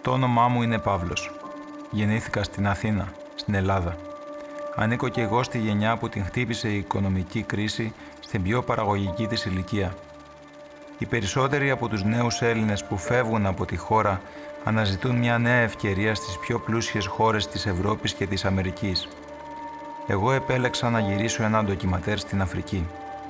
Το όνομά μου είναι Παύλος. Γεννήθηκα στην Αθήνα, στην Ελλάδα. Ανήκω και εγώ στη γενιά που την χτύπησε η οικονομική κρίση στην πιο παραγωγική της ηλικία. Οι περισσότεροι από τους νέους Έλληνες που φεύγουν από τη χώρα αναζητούν μια νέα ευκαιρία στις πιο πλούσιες χώρες της Ευρώπης και της Αμερικής. Εγώ επέλεξα να γυρίσω ένα ντοκιματέρ στην Αφρική.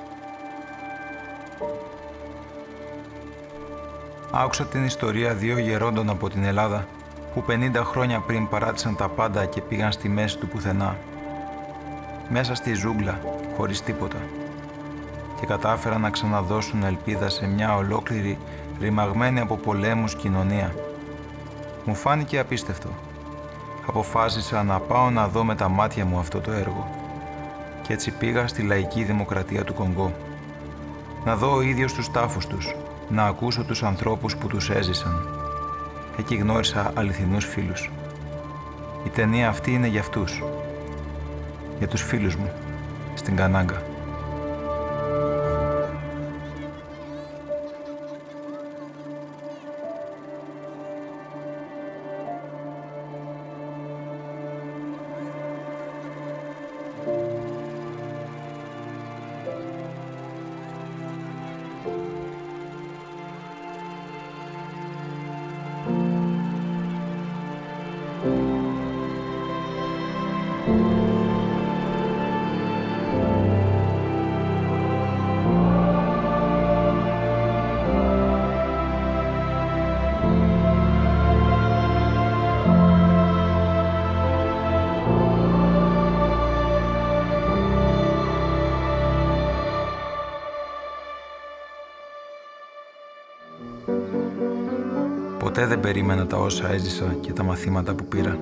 Άκουσα την ιστορία δύο γερόντων από την Ελλάδα που 50 χρόνια πριν παράτησαν τα πάντα και πήγαν στη μέση του πουθενά. Μέσα στη ζούγκλα, χωρίς τίποτα. Και κατάφεραν να ξαναδώσουν ελπίδα σε μια ολόκληρη, ρημαγμένη από πολέμους κοινωνία. Μου φάνηκε απίστευτο. Αποφάσισα να πάω να δω με τα μάτια μου αυτό το έργο. Και έτσι πήγα στη λαϊκή δημοκρατία του Κονγκό. Να δω ο ίδιος τους τάφους τους, να ακούσω τους ανθρώπους που τους έζησαν. Εκεί γνώρισα αληθινούς φίλους. Η ταινία αυτή είναι για αυτούς. Για τους φίλους μου, στην Κανάγκα. Ποτέ δεν περίμενα τα όσα έζησα και τα μαθήματα που πήρα.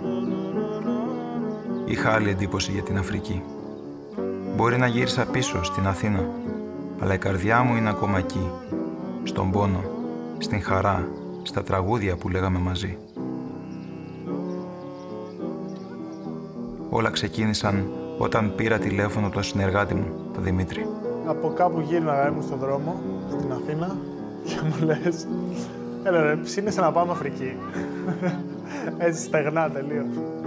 Είχα άλλη εντύπωση για την Αφρική. Μπορεί να γύρισα πίσω, στην Αθήνα, αλλά η καρδιά μου είναι ακόμα εκεί, στον πόνο, στην χαρά, στα τραγούδια που λέγαμε μαζί. Όλα ξεκίνησαν όταν πήρα τηλέφωνο τον συνεργάτη μου, τον Δημήτρη. Από κάπου γύρναγα, ήμουν στον δρόμο, στην Αθήνα, και μου λες, έλα ρε, ψήνεσαι να πάμε Αφρική. Έτσι στεγνά τελείως.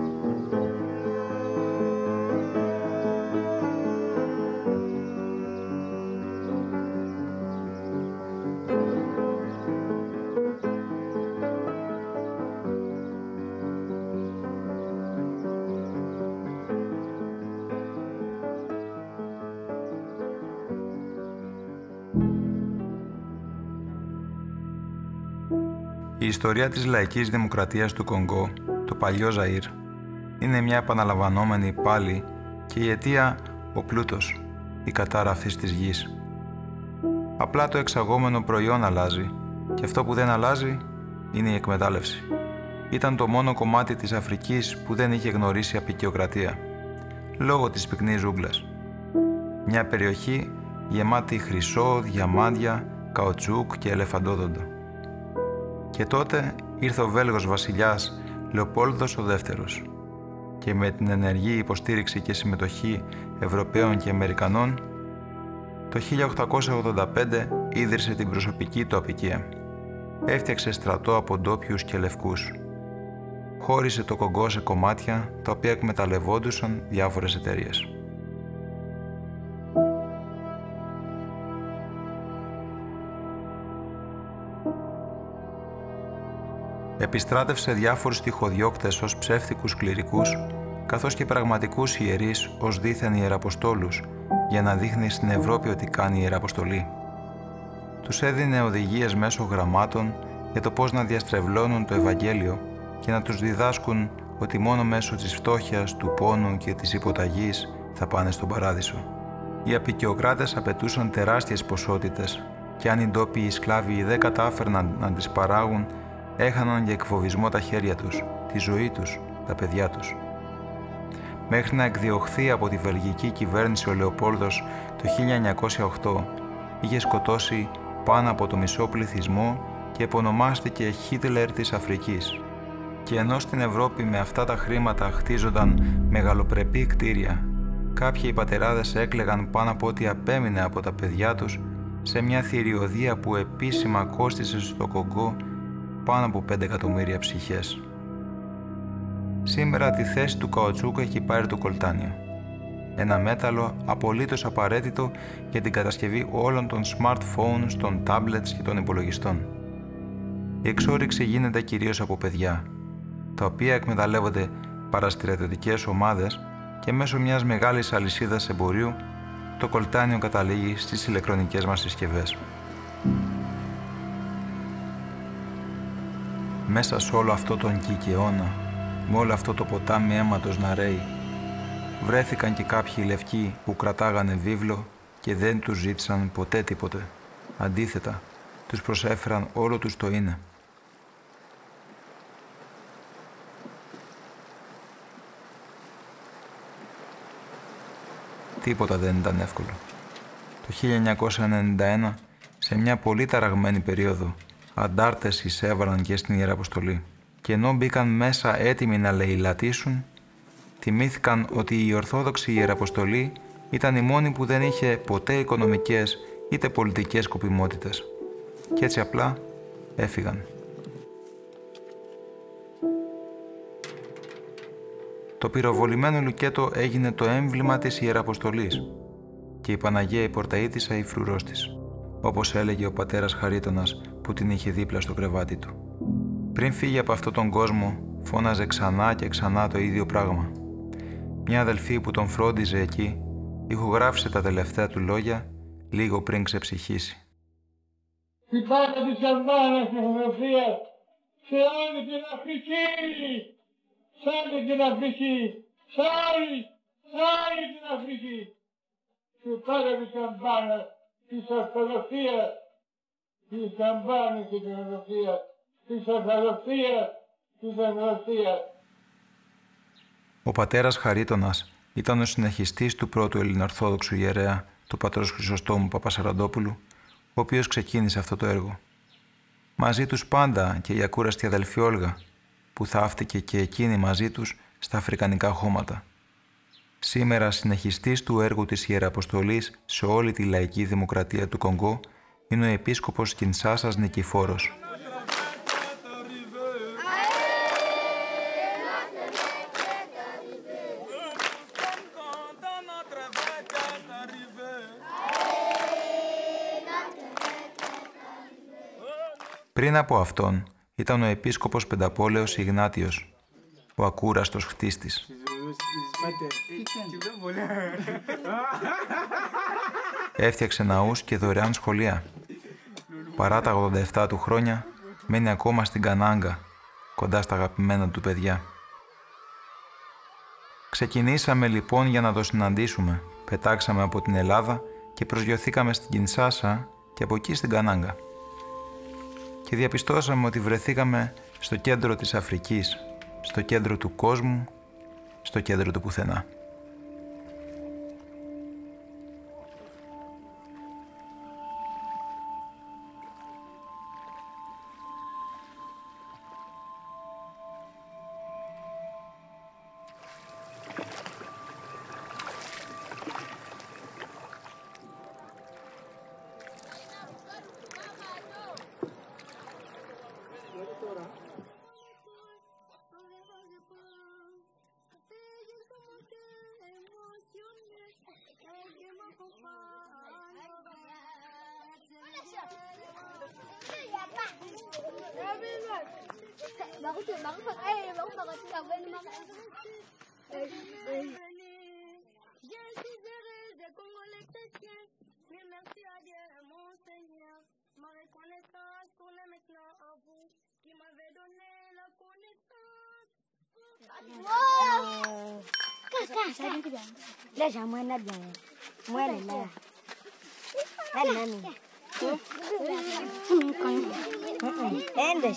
Η ιστορία της λαϊκής δημοκρατίας του Κονγκό, το παλιό Ζαΐρ, είναι μια επαναλαμβανόμενη πάλι και η αιτία ο πλούτος, η κατάρα αυτής της γης. Απλά το εξαγόμενο προϊόν αλλάζει και αυτό που δεν αλλάζει είναι η εκμετάλλευση. Ήταν το μόνο κομμάτι της Αφρικής που δεν είχε γνωρίσει αποικιοκρατία, λόγω της πυκνής ζούγκλας. Μια περιοχή γεμάτη χρυσό, διαμάντια, καουτσούκ και ελεφαντόδοντα. Και τότε ήρθε ο Βέλγος βασιλιάς Λεοπόλδος ο Δεύτερος και με την ενεργή υποστήριξη και συμμετοχή Ευρωπαίων και Αμερικανών το 1885 ίδρυσε την προσωπική του αποικία. Έφτιαξε στρατό από ντόπιους και λευκούς. Χώρισε το Κονγκό σε κομμάτια τα οποία εκμεταλλευόντουσαν διάφορες εταιρείες. Επιστράτευσε διάφορους τυχοδιώκτες ως ψεύτικους κληρικούς, καθώς και πραγματικούς ιερείς ως δίθεν ιεραποστόλους, για να δείχνει στην Ευρώπη ότι κάνει ιεραποστολή. Τους έδινε οδηγίες μέσω γραμμάτων για το πώς να διαστρεβλώνουν το Ευαγγέλιο και να τους διδάσκουν ότι μόνο μέσω της φτώχειας, του πόνου και της υποταγής θα πάνε στον παράδεισο. Οι αποικιοκράτες απαιτούσαν τεράστιες ποσότητες και αν οι ντόπιοι σκλάβοι δεν κατάφερναν να τις παράγουν, έχαναν για εκφοβισμό τα χέρια τους, τη ζωή τους, τα παιδιά τους. Μέχρι να εκδιωχθεί από τη βελγική κυβέρνηση ο Λεοπόλδος το 1908, είχε σκοτώσει πάνω από το μισό πληθυσμό και επωνομάστηκε Χίτλερ της Αφρικής. Και ενώ στην Ευρώπη με αυτά τα χρήματα χτίζονταν μεγαλοπρεπή κτίρια, κάποιοι οι πατεράδες έκλαιγαν πάνω από ό,τι απέμεινε από τα παιδιά τους σε μια θηριωδία που επίσημα κόστισε στο Κονγκό πάνω από 5 εκατομμύρια ψυχές. Σήμερα τη θέση του καουτσούκου έχει πάρει το κολτάνιο. Ένα μέταλλο απολύτως απαραίτητο για την κατασκευή όλων των smartphones, των tablets και των υπολογιστών. Η εξόρυξη γίνεται κυρίως από παιδιά, τα οποία εκμεταλλεύονται παραστρατιωτικές ομάδες και μέσω μιας μεγάλης αλυσίδας εμπορίου το κολτάνιο καταλήγει στις ηλεκτρονικές μας συσκευές. Μέσα σε όλο αυτό τον κικαιώνα, με όλο αυτό το ποτάμι αίματος να ρέει, βρέθηκαν και κάποιοι λευκοί που κρατάγανε βίβλο και δεν τους ζήτησαν ποτέ τίποτε. Αντίθετα, τους προσέφεραν όλο τους το είναι. Τίποτα δεν ήταν εύκολο. Το 1991, σε μια πολύ ταραγμένη περίοδο, αντάρτες εισέβαλαν και στην Ιεραποστολή και ενώ μπήκαν μέσα έτοιμοι να λαιλατίσουν, θυμήθηκαν ότι η Ορθόδοξη Ιεραποστολή ήταν η μόνη που δεν είχε ποτέ οικονομικές είτε πολιτικές σκοπιμότητες και έτσι απλά έφυγαν. Το πυροβολημένο λουκέτο έγινε το έμβλημα της Ιεραποστολής και η Παναγία η Πορταΐτισσα η φρουρός της, όπως έλεγε ο πατέρας Χαρίτωνας που την είχε δίπλα στο κρεβάτι του. Πριν φύγει από αυτόν τον κόσμο, φώναζε ξανά και ξανά το ίδιο πράγμα. Μια αδελφή που τον φρόντιζε εκεί, ηχογράφησε τα τελευταία του λόγια λίγο πριν ξεψυχήσει. Η πάτα της καμπάνας της Εθνοφίας σε όλη την Αφρική, σε όλη την Αφρική, σε όλη την Αφρική. Η πάτα της καμπάνας της Ορθοδοξίας, της καμπάνας της Ορθοδοξίας, της Ορθοδοξίας, της Ορθοδοξίας. Ο πατέρας Χαρίτωνας ήταν ο συνεχιστής του πρώτου ελληνοορθόδοξου ιερέα, του πατρός Χρυσοστόμου Παπασαραντόπουλου, ο οποίος ξεκίνησε αυτό το έργο. Μαζί τους πάντα και η ακούραστη αδελφή Όλγα, που θαύτηκε και εκείνη μαζί τους στα αφρικανικά χώματα. Σήμερα συνεχιστής του έργου της Ιεραποστολής σε όλη τη λαϊκή δημοκρατία του Κονγκό είναι ο επίσκοπος Κινσάσας Νικηφόρος. Πριν από αυτόν ήταν ο επίσκοπος Πενταπόλεως Ιγνάτιος, ο ακούραστος χτίστης. Έφτιαξε ναούς και δωρεάν σχολεία. Παρά τα 87 του χρόνια, μένει ακόμα στην Κανάγκα, κοντά στα αγαπημένα του παιδιά. Ξεκινήσαμε λοιπόν για να το συναντήσουμε. Πετάξαμε από την Ελλάδα και προσγειωθήκαμε στην Κινσάσα και από εκεί στην Κανάγκα. Και διαπιστώσαμε ότι βρεθήκαμε στο κέντρο της Αφρικής, στο κέντρο του κόσμου, στο κέντρο του πουθενά. Deixa a mãe na dela. Mãe lá. É nani. Endes.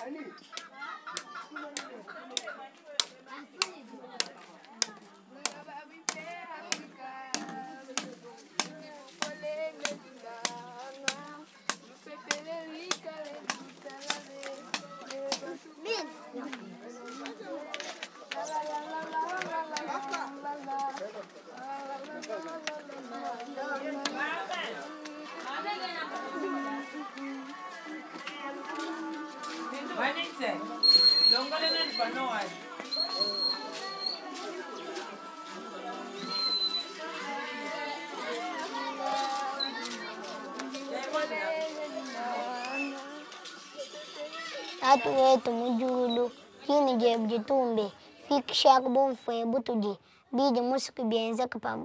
Atu wetu mujulu, kini jebu jitumbe, fikisha kubonfwe butuji, bidi musuku bienza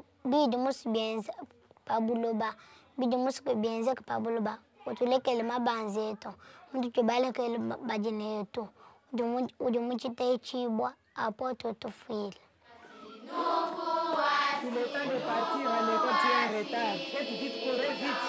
pabuloba, bidi musuku bienza pabuloba, utulekele mabanzi yetu, utubalekele bajine yetu, ujumuchite chibwa, apo tutufile. Il est temps de partir, à l'école, tu es en retard. Faites vite, courez vite.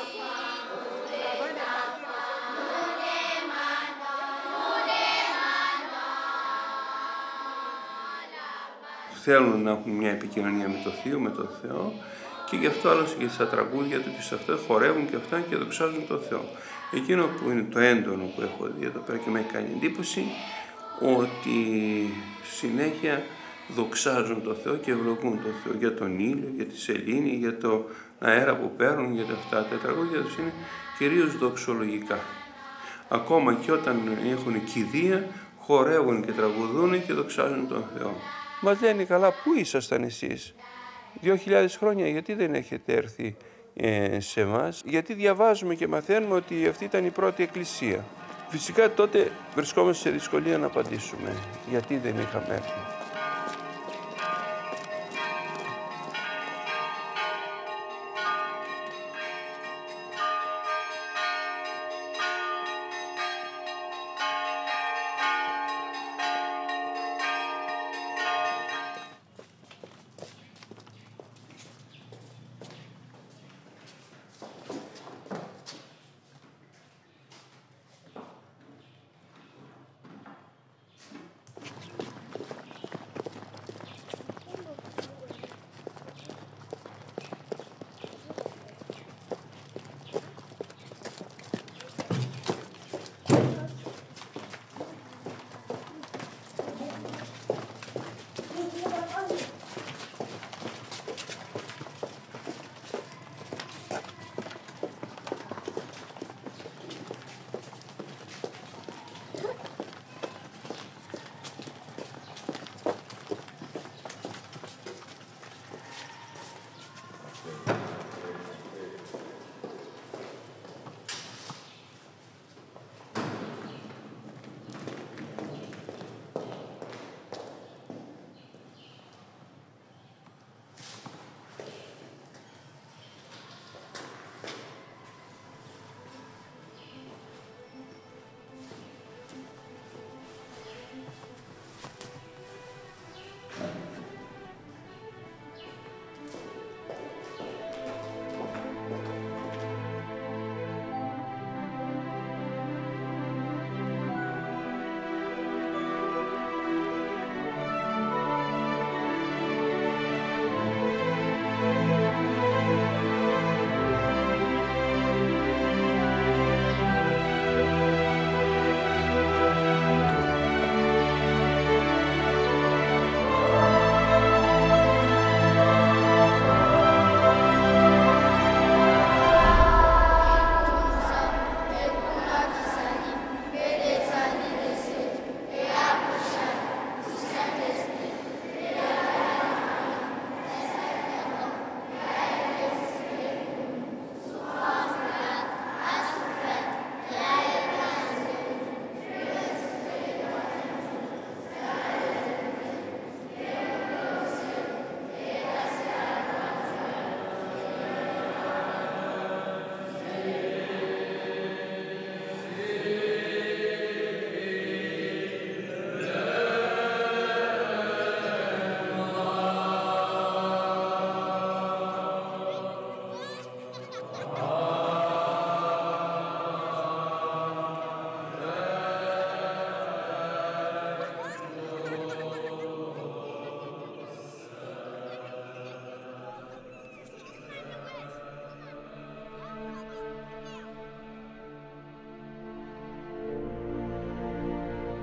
Θέλουν να έχουν μια επικοινωνία με το Θείο, με τον Θεό και γι' αυτό άλλωστε και στα τραγούδια του και σε αυτά χορεύουν και αυτά και δοξάζουν τον Θεό. Εκείνο που είναι το έντονο που έχω δει εδώ πέρα και με έχει κάνει εντύπωση, ότι συνέχεια δοξάζουν τον Θεό και ευλογούν τον Θεό για τον ήλιο, για τη σελήνη, για τον αέρα που παίρνουν, για αυτά. Τα τραγούδια τους είναι κυρίως δοξολογικά. Ακόμα και όταν έχουν κηδεία, χορεύουν και τραγουδούν και δοξάζουν τον Θεό. Μας λένε καλά, πού ήσασταν εσείς 2.000 χρόνια, γιατί δεν έχετε έρθει σε εμάς, γιατί διαβάζουμε και μαθαίνουμε ότι αυτή ήταν η πρώτη εκκλησία. Φυσικά τότε βρισκόμαστε σε δυσκολία να απαντήσουμε γιατί δεν είχαμε έρθει.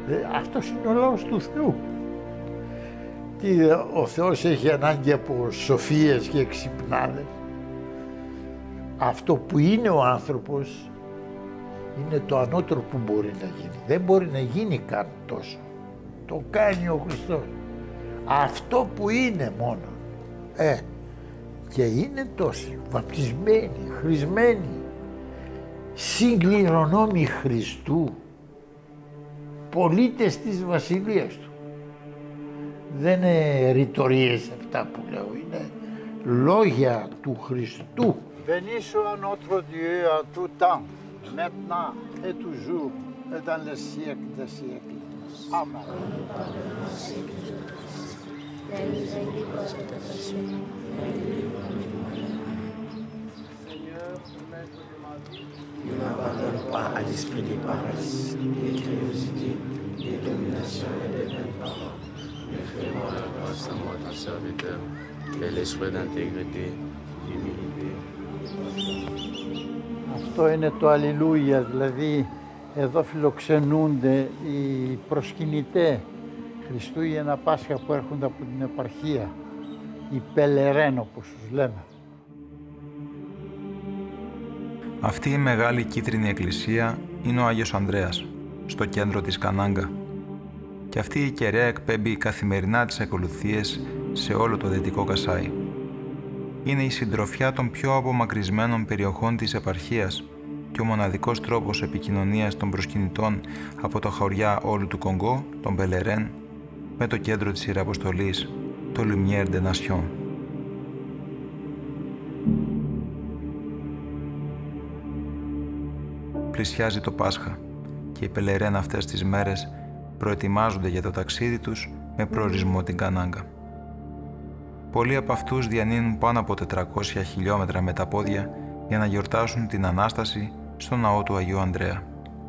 Αυτός είναι ο λαός του Θεού. Ο Θεός έχει ανάγκη από σοφίες και εξυπνάδες. Αυτό που είναι ο άνθρωπος είναι το ανώτερο που μπορεί να γίνει. Δεν μπορεί να γίνει καν τόσο. Το κάνει ο Χριστός. Αυτό που είναι μόνο. Και είναι τόσοι βαπτισμένοι, χρησμένοι, συγκληρονόμοι Χριστού, πολίτες της Βασιλείας Του. Δεν είναι ρητορίες αυτά που λέω, είναι λόγια του Χριστού. Béni soit notre Dieu en tout temps, maintenant et toujours, et dans les siècles des siècles. Amen. Ne m'abandonne pas à l'esprit des paresse, des curiosités, des dominations et des vaines paroles. Mais fais-moi la grâce à moi, ton serviteur, et l'esprit d'intégrité, d'humilité. Αυτό είναι το Αλληλούια, δηλαδή εδώ φιλοξενούνται οι προσκυνητές Χριστούγεννα Πάσχα που έρχονται από την επαρχία, οι πελερέν όπως τους λέμε. Αυτή η μεγάλη κίτρινη εκκλησία είναι ο Άγιος Ανδρέας, στο κέντρο της Κανάγκα. Και αυτή η κεραία εκπέμπει καθημερινά τις ακολουθίες σε όλο το Δυτικό Κασάι. Είναι η συντροφιά των πιο απομακρυσμένων περιοχών της επαρχίας και ο μοναδικός τρόπος επικοινωνίας των προσκυνητών από τα χωριά όλου του Κονγκό, τον Πελερέν, με το κέντρο της Ιεραποστολής, το Lumière des Nations. Πλησιάζει το Πάσχα και οι Πελερέν αυτές τις μέρες προετοιμάζονται για το ταξίδι τους με προορισμό την Κανάγκα. Πολλοί από αυτούς διανύουν πάνω από 400 χιλιόμετρα με τα πόδια για να γιορτάσουν την Ανάσταση στο ναό του Αγίου Ανδρέα.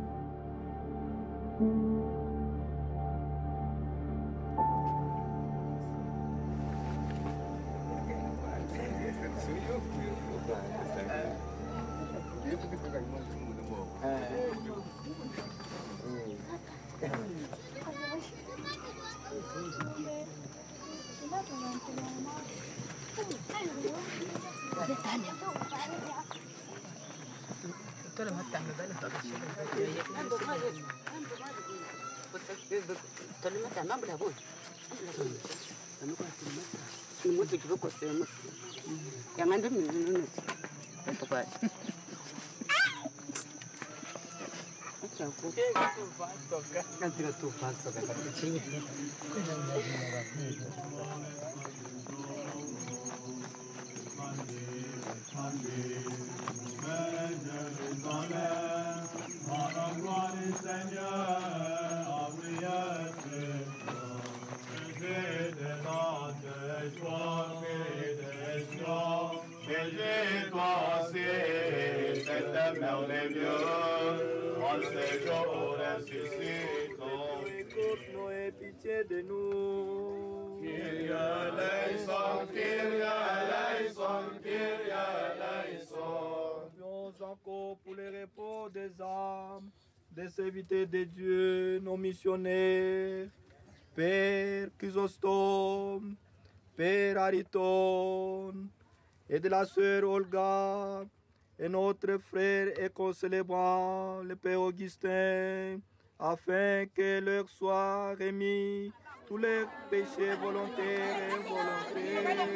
Encore pour le repos des âmes, des serviteurs de Dieu, nos missionnaires, Père Chrysostome, Père Ariton, et de la sœur Olga, et notre frère et concélébrant, le Père Augustin, afin que leur soit remis tous les péchés volontaires et involontaires.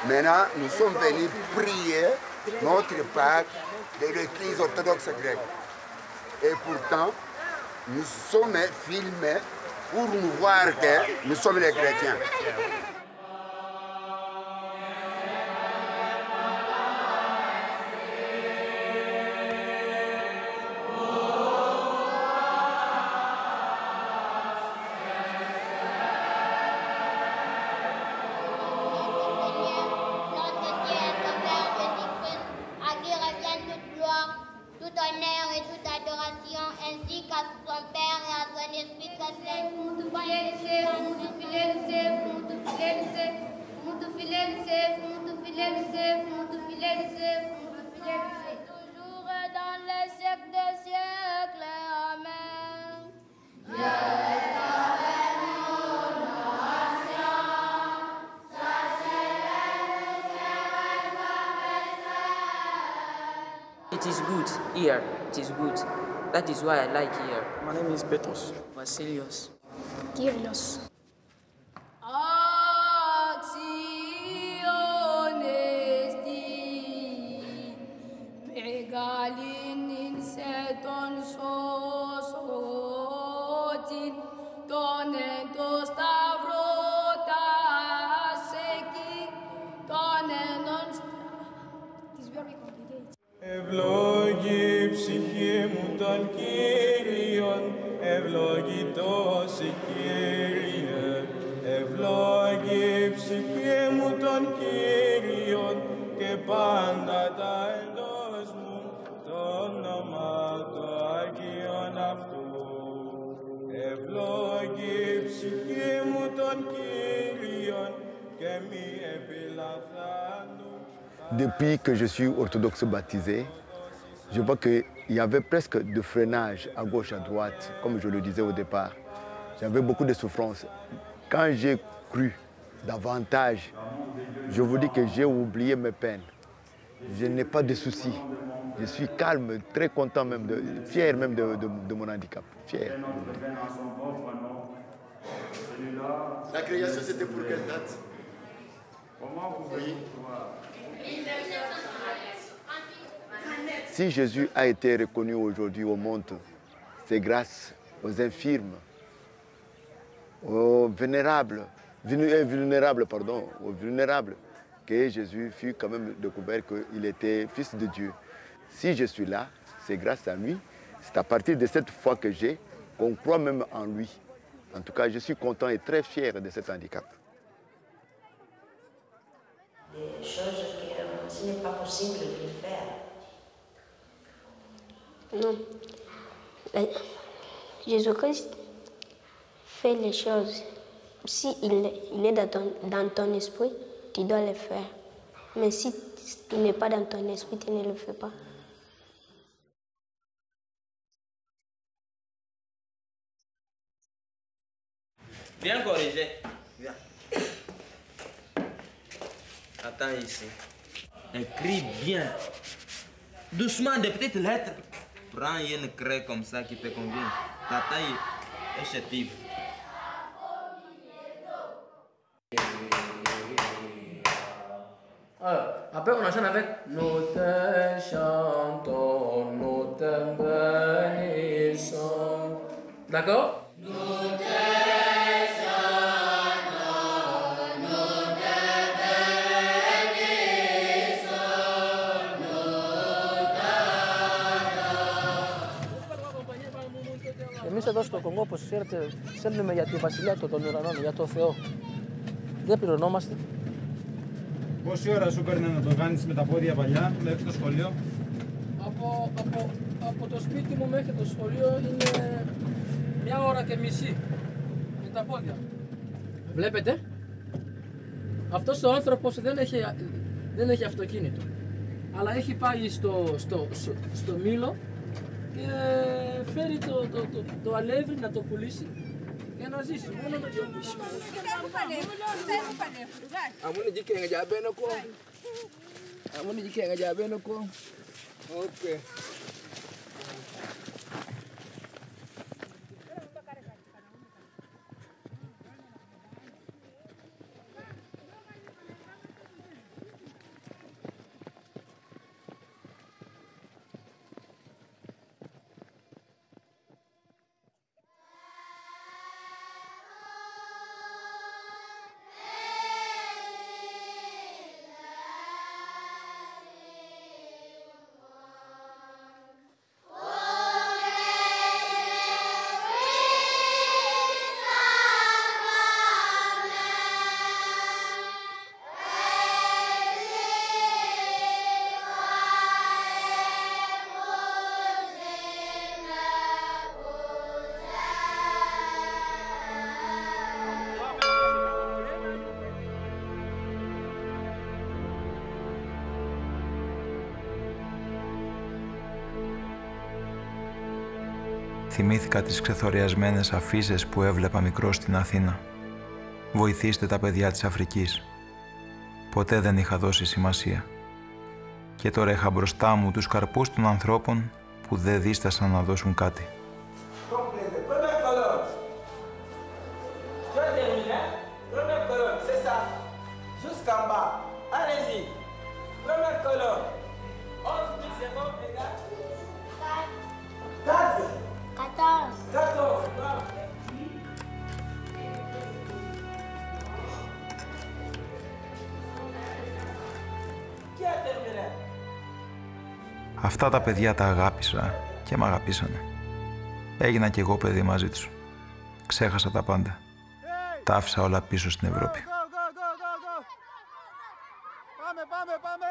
Maintenant, nous sommes venus prier notre Pâques de l'Église orthodoxe grecque. Et pourtant, nous sommes filmés pour nous voir que nous sommes les chrétiens. It is good here. It is good. That is why I like here. My name is Petros. Vasilios. Kyrios. Ευλόγη ψυχή μου τον Κύριον, ευλογητός η Κύριε. Ευλόγη ψυχή μου τον Κύριον και πάντα τα εντός μου το όνομα το Άγιον αυτού. Ευλόγη ψυχή μου τον Κύριον και μη επιλαθάνου. Depuis que je suis orthodoxe baptisé, je vois qu'il y avait presque de freinage à gauche, à droite, comme je le disais au départ. J'avais beaucoup de souffrances. Quand j'ai cru davantage, je vous dis que j'ai oublié mes peines. Je n'ai pas de soucis. Je suis calme, très content même, fier même de mon handicap. Fier. La création, c'était pour quelle date? Oui. Si Jésus a été reconnu aujourd'hui au monde, c'est grâce aux infirmes, aux vulnérables, que Jésus fut quand même découvert qu'il était fils de Dieu. Si je suis là, c'est grâce à lui. C'est à partir de cette foi que j'ai qu'on croit même en lui. En tout cas, je suis content et très fier de cet handicap. Des choses que ce n'est pas possible de le faire. Non. Jésus-Christ fait les choses. Si il est dans ton esprit, tu dois le faire. Mais si il n'est pas dans ton esprit, tu ne le fais pas. Viens corriger. Viens. Attends ici. Écris bien. Doucement, des petites lettres. Prends une craie comme ça qui te convient. Ta taille est chétive. Après, on enchaîne avec nous te chantons, nous te bénissons. D'accord? Εμείς εδώ στο Κονγκό, όπως ξέρετε, ψέλνουμε για τη βασιλεία των ουρανών, για το Θεό. Δεν πληρωνόμαστε. Πόση ώρα σου παίρνει να το κάνεις με τα πόδια παλιά, μέχρι το σχολείο? Από το σπίτι μου μέχρι το σχολείο είναι 1 ώρα και μισή με τα πόδια. Βλέπετε, αυτός ο άνθρωπος δεν έχει αυτοκίνητο, αλλά έχει πάει στο Μήλο και φέρει το αλεύρι να το πουλήσει για να ζήσει. Μόνο με το πουλήσει. Αμούν jike ngajabe ko. Αμούν jike ngajabe ko. Okay. Θυμήθηκα τις ξεθοριασμένες αφίσες που έβλεπα μικρός στην Αθήνα. Βοηθήστε τα παιδιά της Αφρικής. Ποτέ δεν είχα δώσει σημασία. Και τώρα είχα μπροστά μου τους καρπούς των ανθρώπων που δεν δίστασαν να δώσουν κάτι. Αυτά τα παιδιά τα αγάπησα και μ' αγαπήσανε. Έγινα κι εγώ παιδί μαζί τους. Ξέχασα τα πάντα. Τα άφησα όλα πίσω στην Ευρώπη. Πάμε!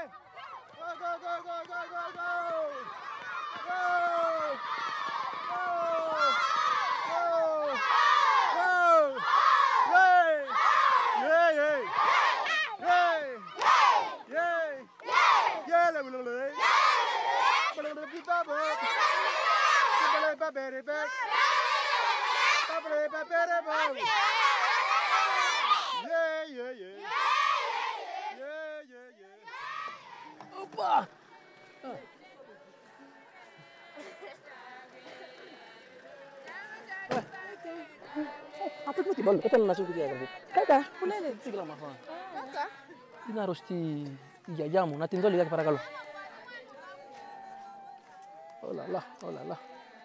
Opa! Αυτό είναι τι μόνο, πέτανε να σου πει τι έγραφε. Κάκα, που λένε, τι γράμμα αυτό. Κάκα. Είναι αρρωστή η γιαγιά μου, να την δω λιγάκι παρακαλώ. Όλα.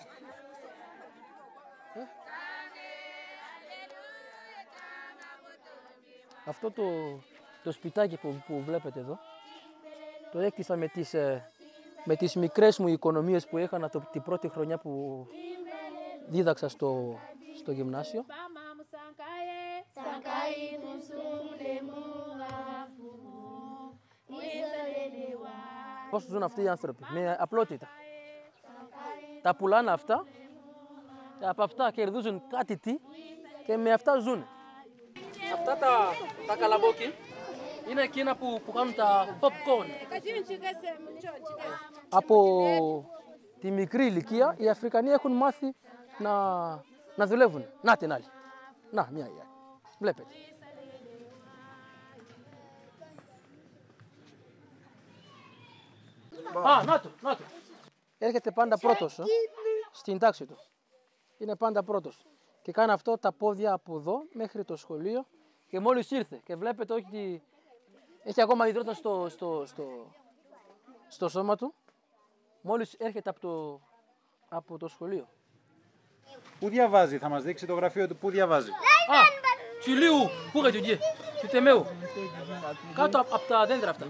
Αυτό το σπιτάκι που βλέπετε εδώ, το έκτισα με τις μικρές μου οικονομίες που έκανα την πρώτη χρονιά που δίδαξα στο γυμνάσιο. Πώς ζουν αυτοί οι άνθρωποι, με απλότητα. Τα πουλάνε αυτά, από αυτά κερδίζουν κάτι τι και με αυτά ζουν. Αυτά τα καλαμπόκι είναι εκείνα που κάνουν τα popcorn. Από τη μικρή ηλικία οι Αφρικανοί έχουν μάθει να δουλεύουν. Να την άλλη. Να, μια η άλλη. Βλέπετε. Να το. Έρχεται πάντα πρώτος στην τάξη του. Είναι πάντα πρώτος. Και κάνει αυτό τα πόδια από εδώ μέχρι το σχολείο και μόλις ήρθε και βλέπετε ότι έχει ακόμα υδρότα στο σώμα του. Μόλις έρχεται από το σχολείο. Πού διαβάζει, θα μας δείξει το γραφείο του, πού διαβάζει. Τσιλίου, πού γατιουγγί, του τεμέου. Κάτω από τα δέντρα αυτά.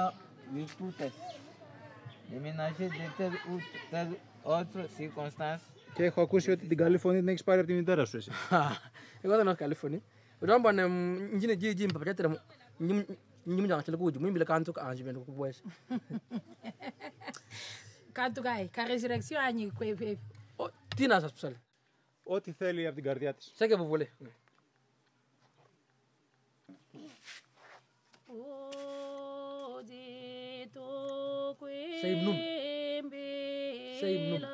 Και έχω ακούσει ότι την καλή φωνή την έχεις πάρει από τη μητέρα σου εσύ. Εγώ δεν έχω καλή φωνή. Όταν γίνει γύρι με παπιάτερα μου, νιώμη να χελεκούγι, μου ήμπηλε καν το κάνεις με το κουμπουές. Καν το κάει, καρεζιρεξιό άνι. Τι να σας ψάλει. Ό,τι θέλει από την καρδιά της. Σε και από βολή. Σε υμνούμε. Σε υμνούμε.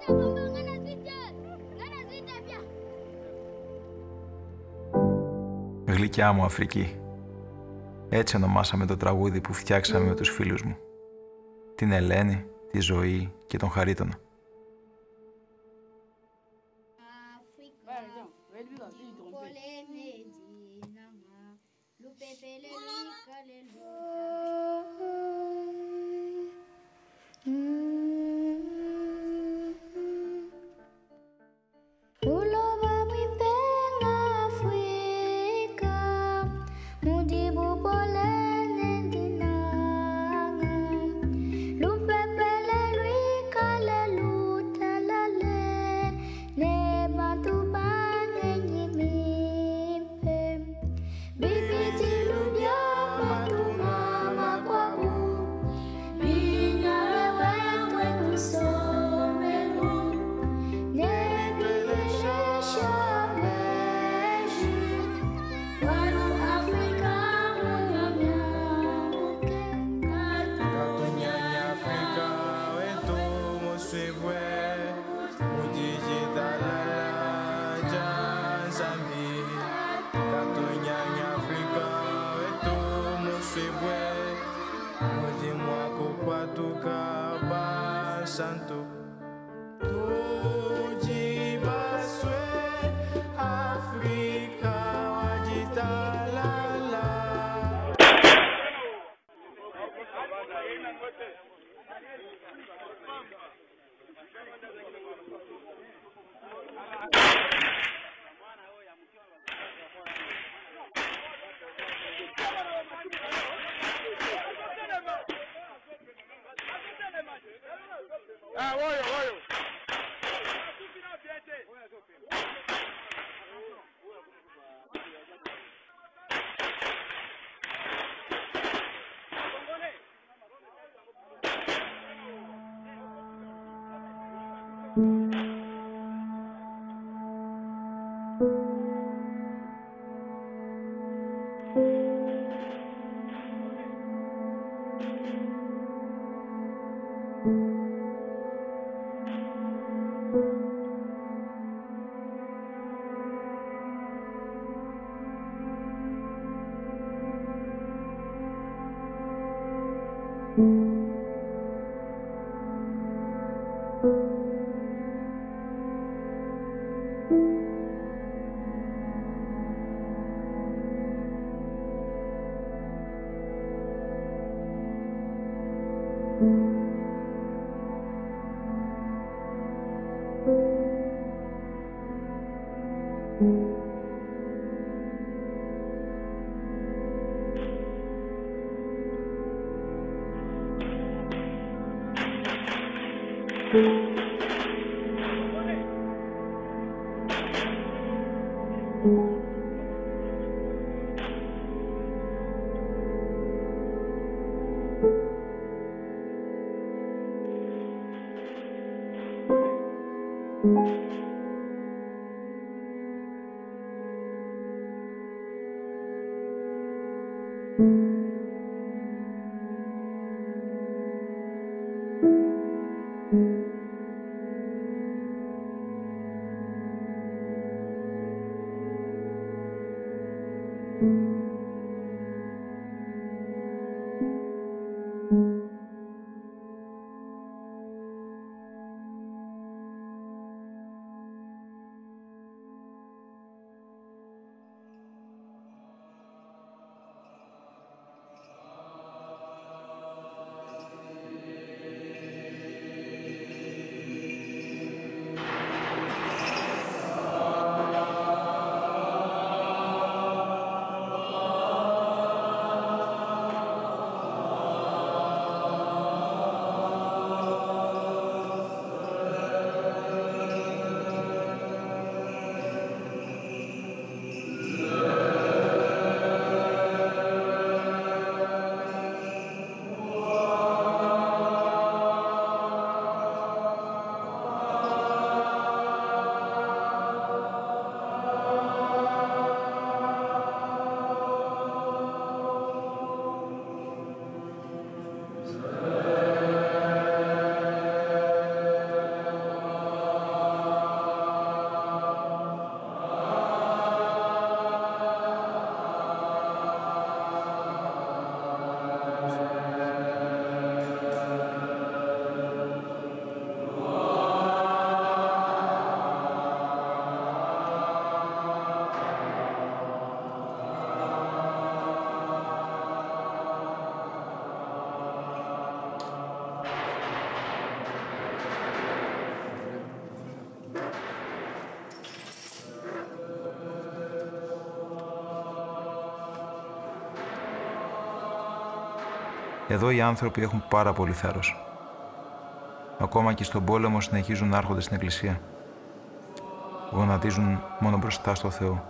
Γλυκιά μου Αφρική. Έτσι ονομάσαμε το τραγούδι που φτιάξαμε με τους φίλους μου. Την Ελένη, τη Ζωή και τον Χαρίτονα. Εδώ οι άνθρωποι έχουν πάρα πολύ θάρρος. Ακόμα και στον πόλεμο συνεχίζουν να έρχονται στην εκκλησία. Γονατίζουν μόνο μπροστά στο Θεό.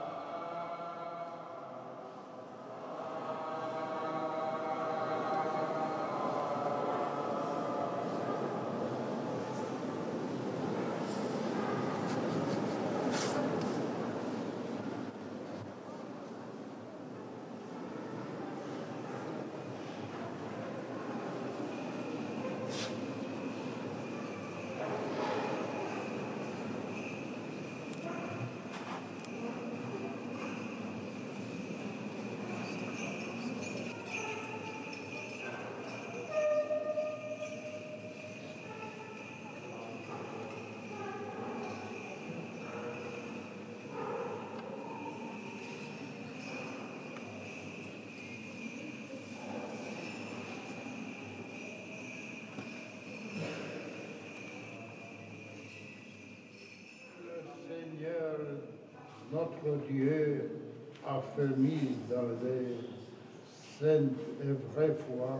Notre Dieu a fermé dans les saintes et vraies foi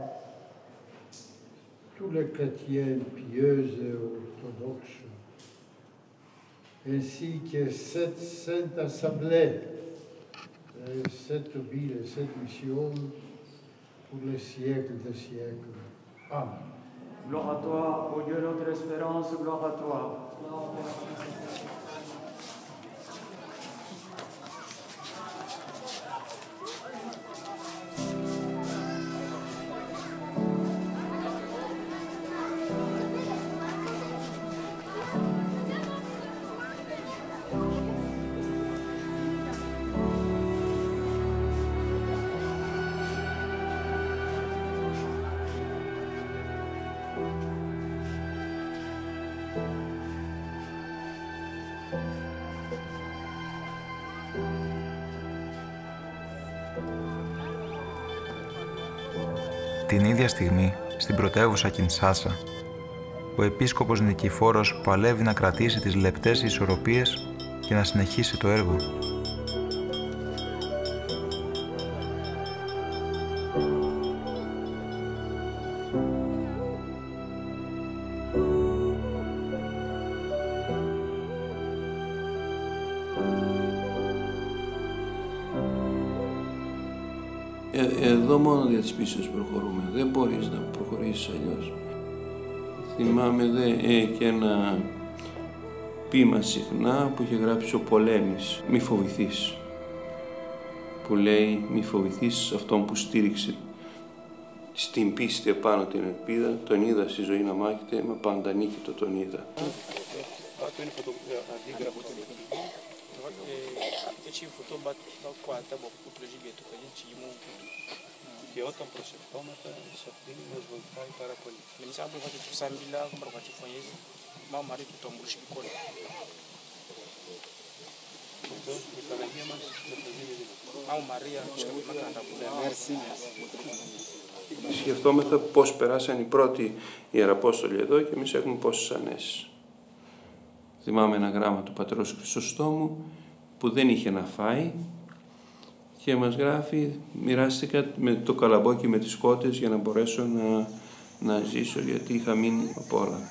tous les chrétiens pieux et orthodoxes, ainsi que cette sainte assemblée, et cette ville et cette mission pour les siècles des siècles. Amen. Gloire à toi, ô Dieu, notre espérance, gloire à toi. Την ίδια στιγμή, στην πρωτεύουσα Κινσάσα, ο επίσκοπος Νικηφόρος παλεύει να κρατήσει τις λεπτές ισορροπίες και να συνεχίσει το έργο. Εδώ μόνο δια της πίστεως προχωρούμε. Δεν μπορείς να προχωρήσεις αλλιώς. Θυμάμαι και ένα ποίημα συχνά που είχε γράψει ο Πολέμης. Μη φοβηθείς. Που λέει μη φοβηθείς αυτόν που στήριξε στην πίστη επάνω την ελπίδα. Τον είδα στη ζωή να μάχεται, μα πάντα νίκητο τον είδα. Και όταν προσευχόμαστε, σε αυτήν μας βοηθάει πάρα πολύ. Μίλησα από το Σαμπίλα, ο Μπαρβατιφωνιέζη, Μάου Μαρή του Τομπρούσι Κόλλη. Αυτό η Παναγία μας με το δίνει δυνατό. Μάου Μαρία, τους Καμπακάντα που λέει. Σκεφτόμεθα πώς περάσαν οι πρώτοι Ιεραπόστολοι εδώ και εμείς έχουμε πόσες ανέσεις. Θυμάμαι ένα γράμμα του πατρός Χρυσοστόμου που δεν είχε να φάει και μας γράφει, μοιράστηκα με το καλαμπόκι με τις κότες για να μπορέσω να ζήσω, γιατί είχα μείνει από όλα.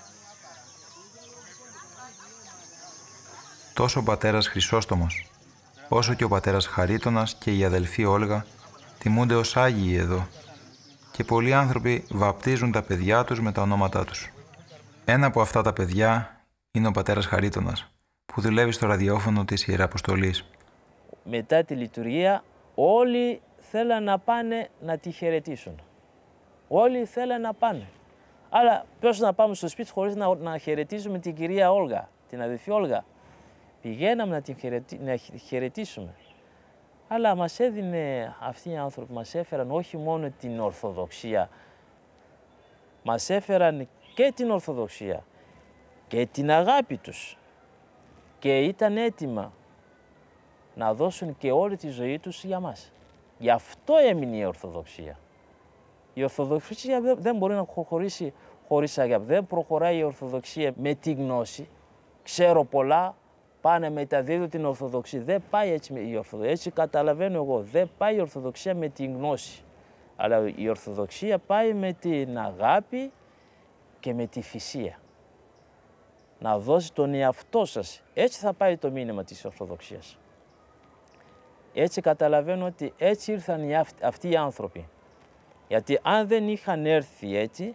Τόσο ο πατέρας Χρυσόστομος, όσο και ο πατέρας Χαρίτωνας και η αδελφή Όλγα τιμούνται ως Άγιοι εδώ και πολλοί άνθρωποι βαπτίζουν τα παιδιά τους με τα ονόματά τους. Ένα από αυτά τα παιδιά είναι ο πατέρας Χαρίτωνας, που δουλεύει στο ραδιόφωνο της Ιεραποστολής. Μετά τη λειτουργία όλοι θέλαν να πάνε να τη χαιρετήσουν. Όλοι θέλαν να πάνε. Αλλά πώς να πάμε στο σπίτι χωρίς να χαιρετήσουμε την κυρία Όλγα, την αδελφή Όλγα. Πηγαίναμε να την χαιρετήσουμε. Αλλά μας έδινε αυτοί οι άνθρωποι, μας έφεραν όχι μόνο την Ορθοδοξία, μας έφεραν και την Ορθοδοξία και την αγάπη τους. Και ήταν έτοιμα να δώσουν και όλη τη ζωή τους για μας. Γι' αυτό έμεινε η Ορθοδοξία. Η Ορθοδοξία δεν μπορεί να προχωρήσει χωρίς αγάπη. Δεν προχωράει η Ορθοδοξία με τη γνώση. Ξέρω πολλά, πάνε μεταδίδουν την Ορθοδοξία. Δεν πάει έτσι η Ορθοδοξία. Έτσι καταλαβαίνω εγώ. Δεν πάει η Ορθοδοξία με τη γνώση. Αλλά η Ορθοδοξία πάει με την αγάπη και με τη θυσία. Να δώσει τον εαυτό σας. Έτσι θα πάει το μήνυμα της Ορθοδοξίας. Έτσι καταλαβαίνω ότι έτσι ήρθαν αυτοί οι άνθρωποι. Γιατί αν δεν είχαν έρθει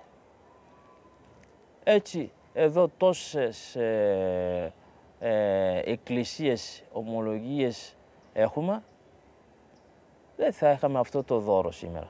έτσι εδώ τόσες εκκλησίες, ομολογίες έχουμε, δεν θα είχαμε αυτό το δώρο σήμερα.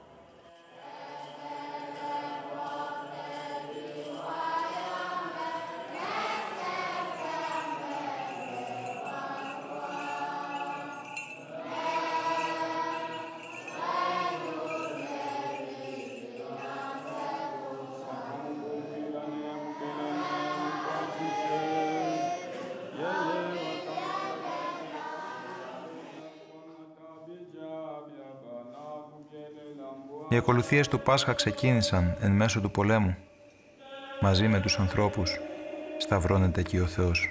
Οι ακολουθίες του Πάσχα ξεκίνησαν εν μέσω του πολέμου. Μαζί με τους ανθρώπους σταυρώνεται εκεί ο Θεός.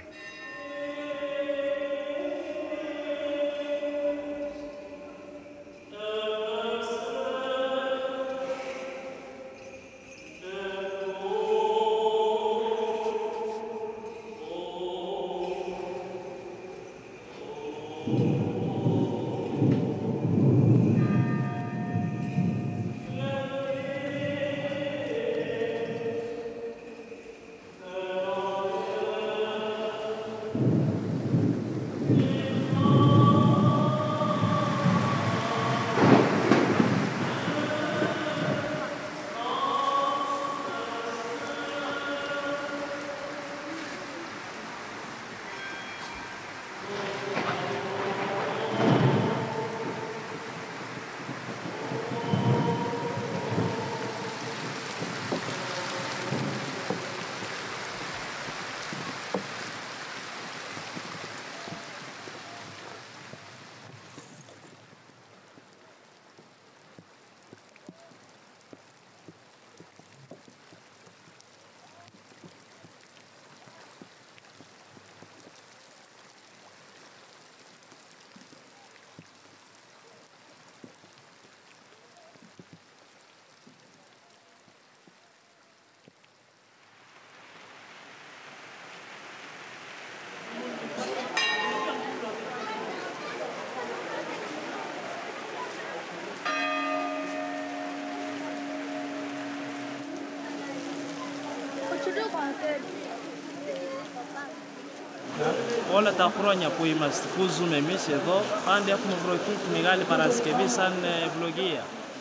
Όλα τα χρόνια που ζούμε εμείς εδώ, πάντα έχουμε βρεθεί τη Μεγάλη Παρασκευή σαν ευλογία.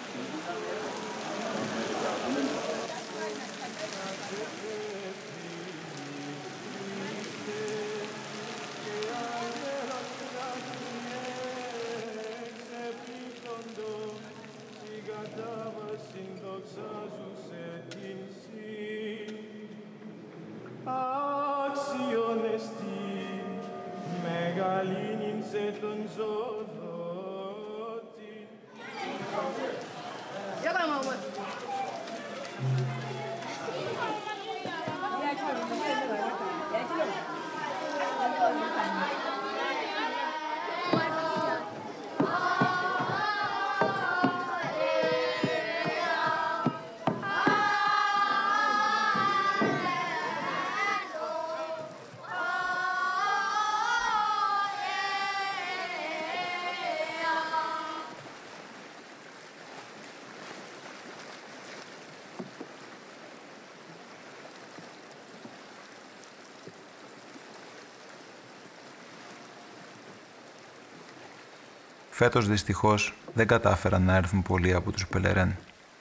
Φέτος δυστυχώς δεν κατάφεραν να έρθουν πολλοί από τους Πελερέν.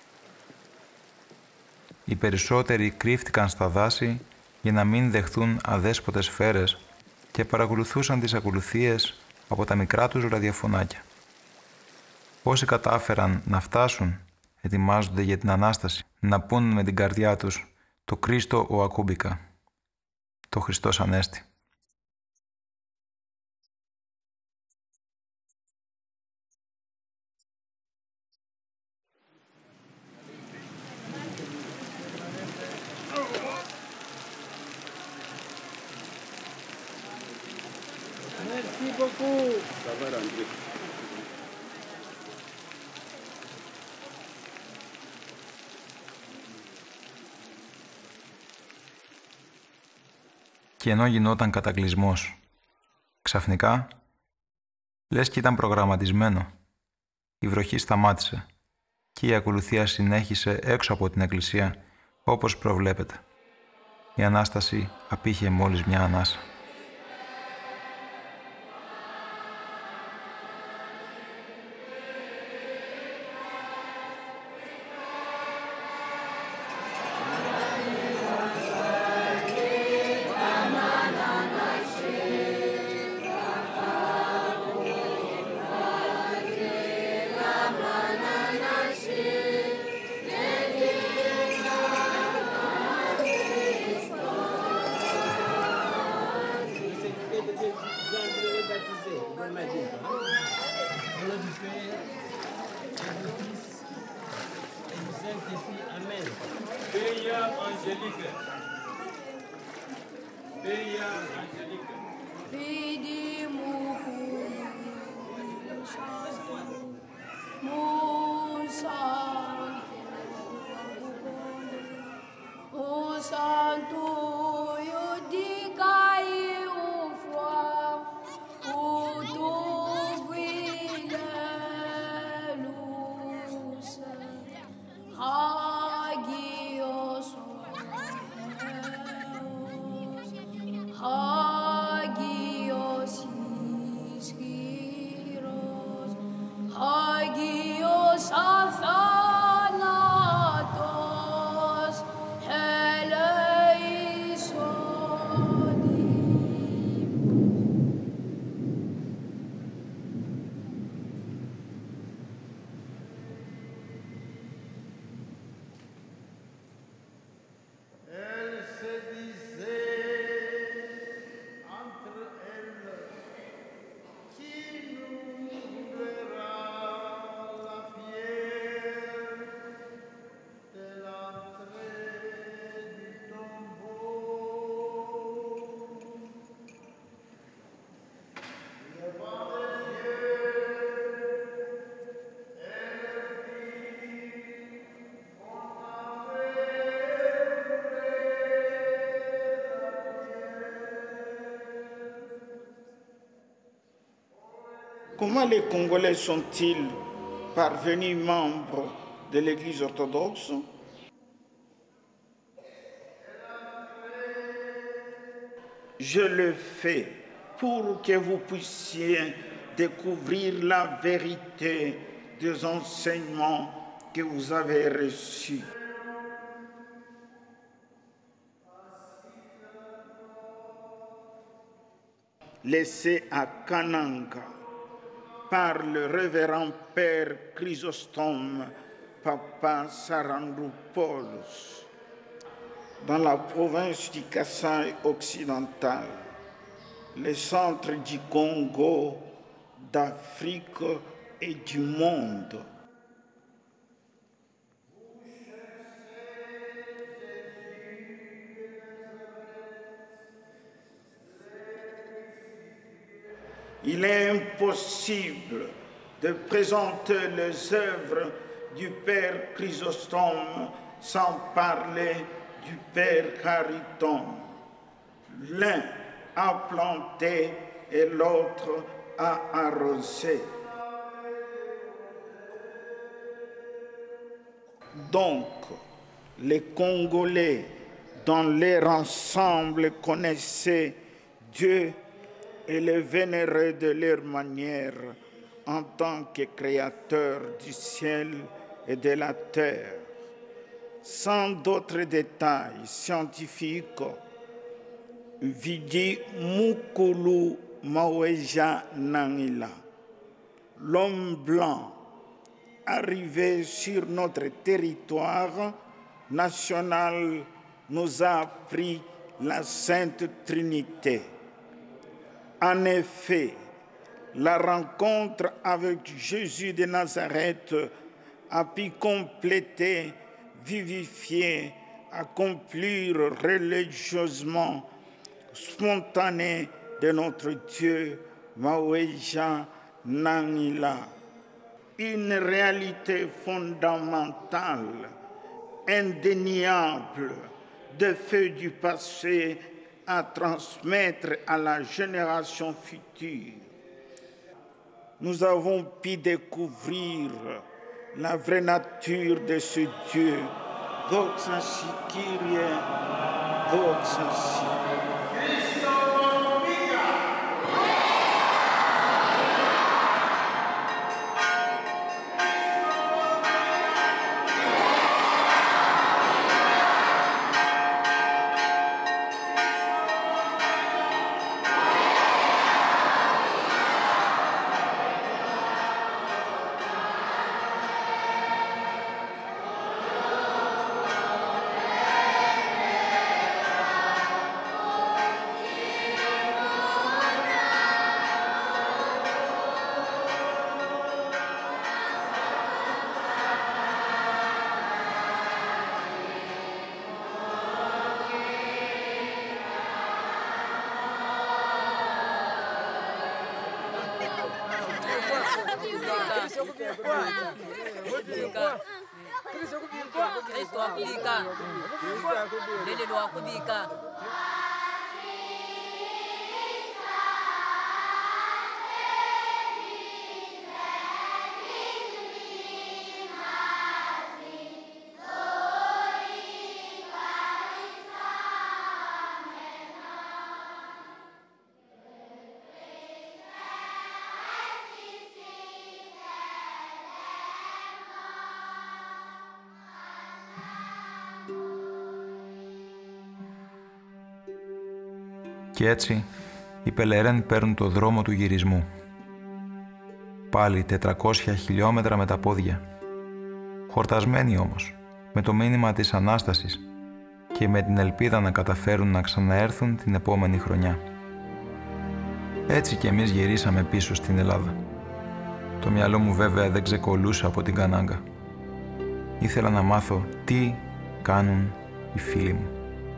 Οι περισσότεροι κρύφτηκαν στα δάση για να μην δεχθούν αδέσποτες σφαίρες και παρακολουθούσαν τις ακολουθίες από τα μικρά τους ραδιοφωνάκια. Όσοι κατάφεραν να φτάσουν, ετοιμάζονται για την Ανάσταση, να πούν με την καρδιά τους το Κρίστο ο Ακούμπικα, το Χριστός Ανέστη. Merci beaucoup. Ça va, André. Και ενώ γινόταν κατακλυσμός, ξαφνικά, λες και ήταν προγραμματισμένο, η βροχή σταμάτησε και η ακολουθία συνέχισε έξω από την εκκλησία όπως προβλέπεται. Η Ανάσταση απήχε μόλις μια ανάσα. Comment les Congolais sont-ils parvenus membres de l'Église orthodoxe? Je le fais pour que vous puissiez découvrir la vérité des enseignements que vous avez reçus. Laissé à Kananga par le révérend Père Chrysostome, Papa Sarandroupoulos, dans la province du Kasaï occidental, le centre du Congo, d'Afrique et du monde. Il est impossible de présenter les œuvres du Père Chrysostome sans parler du Père Cariton. L'un a planté et l'autre a arrosé. Donc, les Congolais, dans leur ensemble, connaissaient Dieu et le vénérer de leur manière en tant que créateur du ciel et de la terre. Sans d'autres détails scientifiques, Vidi Mukulu Maweja Nangila, l'homme blanc arrivé sur notre territoire national, nous a appris la Sainte Trinité. En effet, la rencontre avec Jésus de Nazareth a pu compléter, vivifier, accomplir religieusement, spontané de notre Dieu, Maweja Nangila. Une réalité fondamentale, indéniable, des faits du passé à transmettre à la génération future. Nous avons pu découvrir la vraie nature de ce Dieu. Doxa si Kyrie, doxa si. Kristo akubika. Lele lo akubika. Και έτσι οι Πελερέν παίρνουν το δρόμο του γυρισμού. Πάλι 400 χιλιόμετρα με τα πόδια. Χορτασμένοι όμως, με το μήνυμα της Ανάστασης και με την ελπίδα να καταφέρουν να ξαναέρθουν την επόμενη χρονιά. Έτσι κι εμείς γυρίσαμε πίσω στην Ελλάδα. Το μυαλό μου βέβαια δεν ξεκολλούσε από την Κανάγκα. Ήθελα να μάθω τι κάνουν οι φίλοι μου.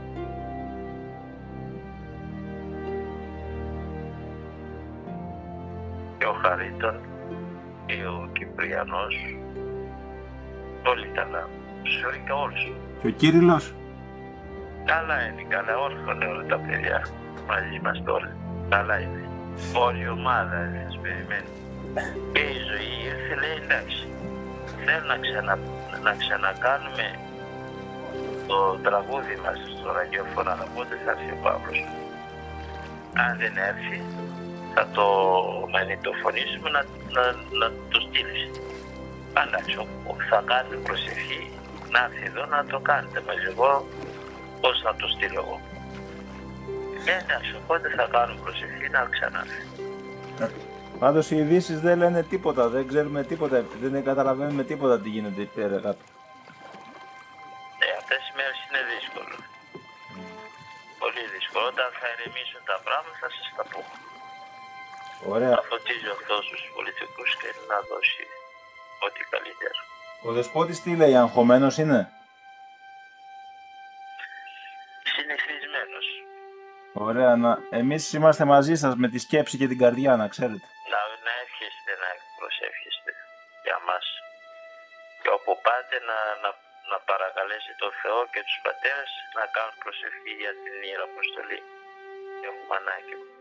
Ο Χαρίτων και ο Κυπριανός, όλοι καλά, σωρικά όλους. Και ο Κύριλλος? Καλά είναι, καλά, όλα τα παιδιά μαζί μας τώρα, καλά είναι. Όλη η ομάδα σας περιμένει. Και η ζωή ήρθε, λέει εντάξει, θέλω να ξανακάνουμε το τραγούδι μας στο ραδιόφωνο, αλλά πότε θα έρθει ο Παύλος. Αν δεν έρθει, θα το μαγνητοφωνήσουμε να το στείλεις. Εντάξει, θα κάνετε προσευχή να έρθει εδώ να το κάνετε μαζί. Εγώ πώς θα το στείλω εγώ. Εντάξει, οπότε θα κάνουμε προσευχή να ξανάρθει. Πάντως οι ειδήσεις δεν λένε τίποτα, δεν ξέρουμε τίποτα, δεν καταλαβαίνουμε τίποτα τι γίνεται πέρα κάτω. Αυτές οι μέρες είναι δύσκολο. Πολύ δύσκολο. Όταν θα ηρεμήσουν τα πράγματα θα σας τα πω. Ωραία. Να φωτίζει αυτός τους πολιτικούς και να δώσει ό,τι καλύτερο. Ο Δεσπότης τι λέει, αγχωμένος είναι? Συνηθισμένος. Ωραία, εμείς είμαστε μαζί σας με τη σκέψη και την καρδιά, να ξέρετε. Να εύχεστε, να προσεύχεστε για μας. Και όπου πάτε να παρακαλέσετε τον Θεό και τους πατέρες να κάνουν προσευχή για την Ιεραποστολή. Και ο μανάκι μου.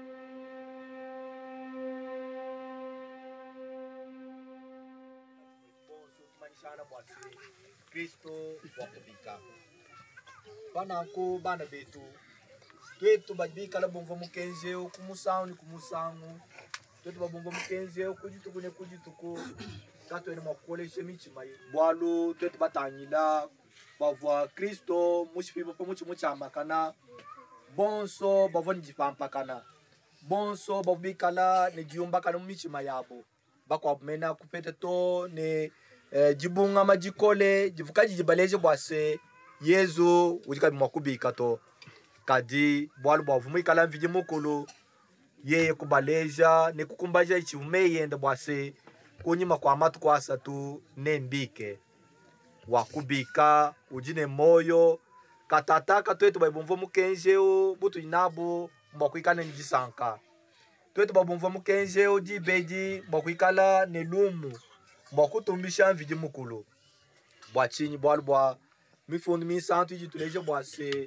Kristo wakubika. Bananku bana betu. Twetu babika la bomva mukenzeo kumusangu ni kumusangu. Twetu babomva mukenzeo kujituku ne kujituku. Tato ene makoleshe michima ye. Bwalo twetu batanyila bavwa Kristo mushipipo pa muchama kana. Bonso bavwa njipampa kana. Bonso bavbika la ne jiumba kana michima yabo. Bakwa mena kupete to ne jibunga majikole jivukaji jibaleje bwase Yezu ujika mwakubika to kadi bwalu bwavumu ikala mviji mukulu yeye kubaleja ne kukumbaja ichivume yenda bwase kunyima kwa matu kwa asatu nembike wakubika ujine moyo katataka twetu baibumvo mukenjeo butu inabo mwakuikala njisanka twetu babumvo mukenjeo jibeji mwakuikala nelumu mwakutumbisha mviji mukulu bwachinyi bwalu bwa mifundu misantu iji tuleje bwase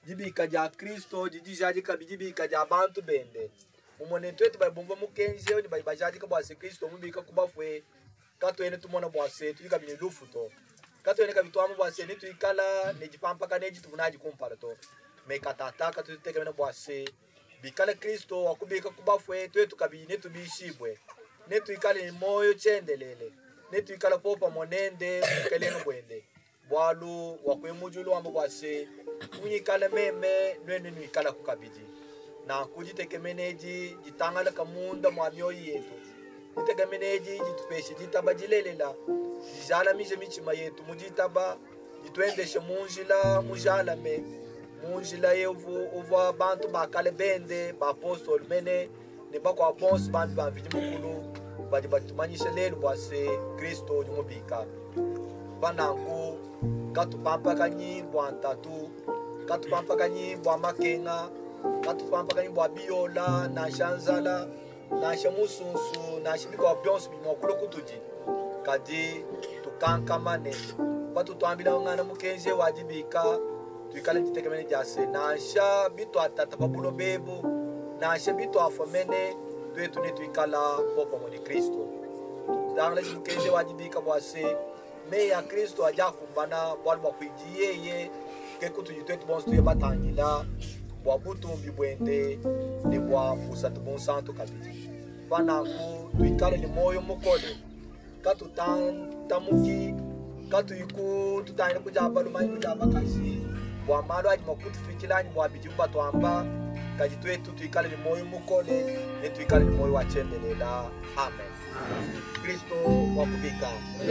jibika ja Kristo jijaji kabijibika ja bantu bende umonento etu bayibumva mukenje oni bayibajaji ka bwase Kristo mubika kubafwe katwene tumona bwase tuyika binilufu to katwene kabitwamo bwase nitu ikala nejipampa kaneji tuvunaji kumpara to mekatataka tutekemena bwase bikala Kristo wakubika kubafwe twetu kabine tubishibwe netu ikale moyo chendelele netu ikala popa monende keleno bwende bwalu wakwemujulu wamba bwase unyikala meme nwene nwikala kukabiji na kujitekemeneji jitangala kamunda mwamyoyi yetu jitekemeneji jitupeshe jitaba jilelela jijala mise michima yetu mujitaba jitwendeshe munjila mujalame munjila yevu uva bantu bakale bende ba apostol mene ne bakwa bonsi bantu bamviji mukulu badi batumanyishe lelu bwase Kristo nyumubika banangu katupampa kanyimbo antatu katupampa kanyimbo amakenga katupampa kanyimbo abiola na shanzala na shamusunsu na shibika byonse bimokulo kutuji kadi tukankamane batutwambila ngana mukenje wajibika tuikale titekemene jase na sha bito atata babulo bebu na sha bito afamene twetu ne tuikala popo mo ni Kristo tutangala mukenje wajibika bwase me ya Kristo aja kumbana bwali bakwijie yeye kekutu yitwetu bonsu tuye batangila bwa butumbi bwende ne bwa fusatu bonsanto kabiji banangu tuikale ni moyo mukole katutantamuki katuiku tutayina kujaba lumanyi kujaba kasi bwa malo aji makutu fikilani bwa bijimba twamba kaji twetu tuikale ni moyo mukole ne tuikale ni moyo wachendelela amen. Kristo wakubika.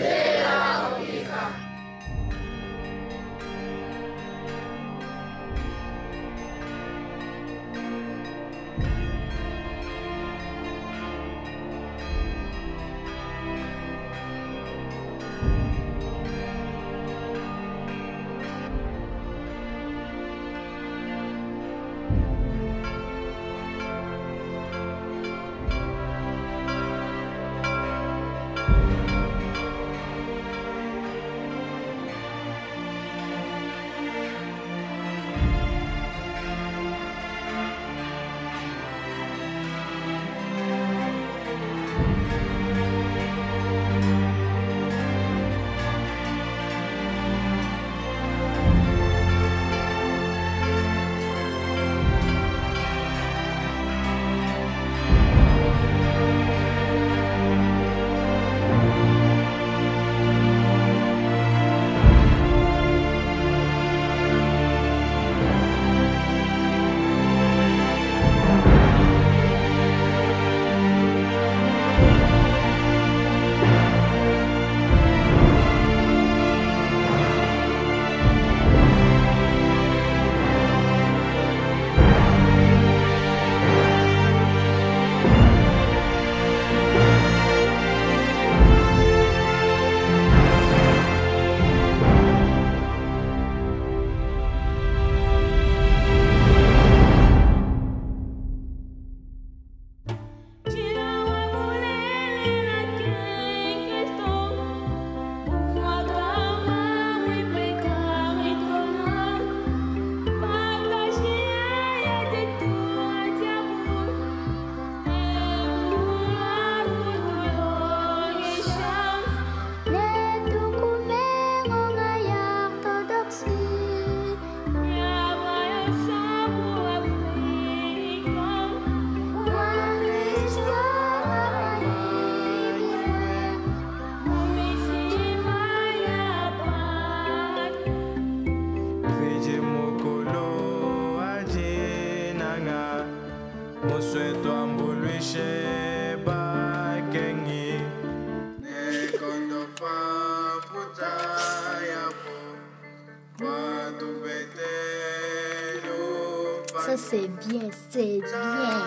Ça c'est bien, c'est bien.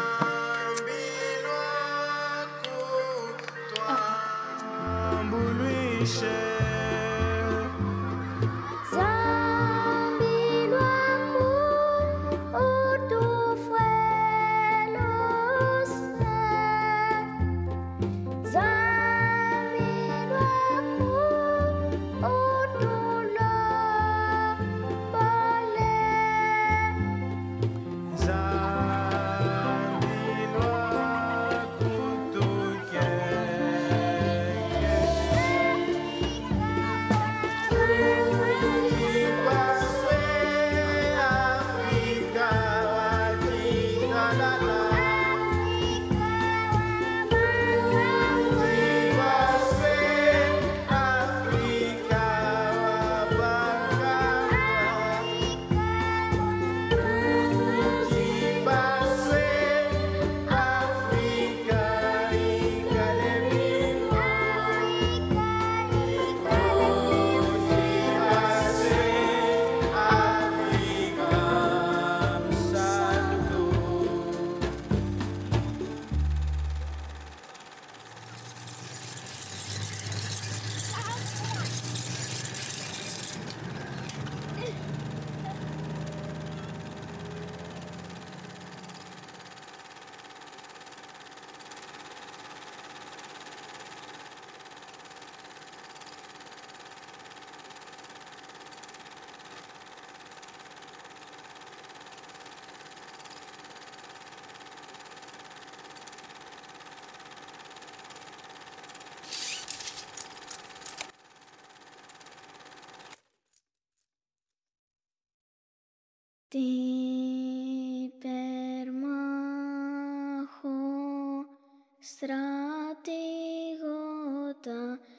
στρατηγότα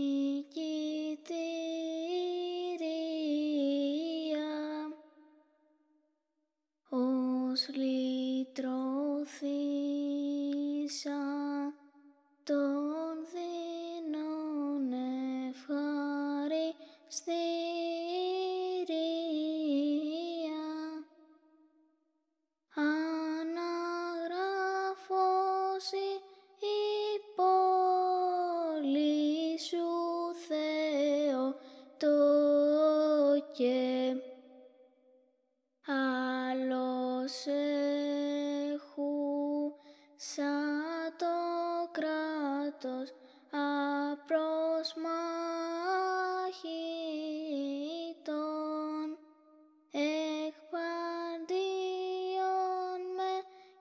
νικητήρια, ως λυτρωθήσαν των δεινών ευχαριστήρια, αναγράφωση η πόλη σου Θεό το και άλλος έχου σαν το κράτος απροσμάχητον εκπαντίον με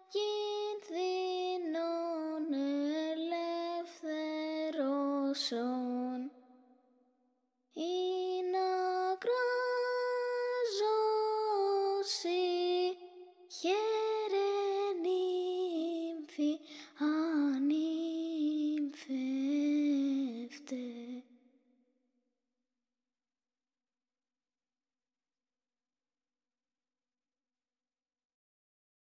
κινδύνων ελευθερώσεων.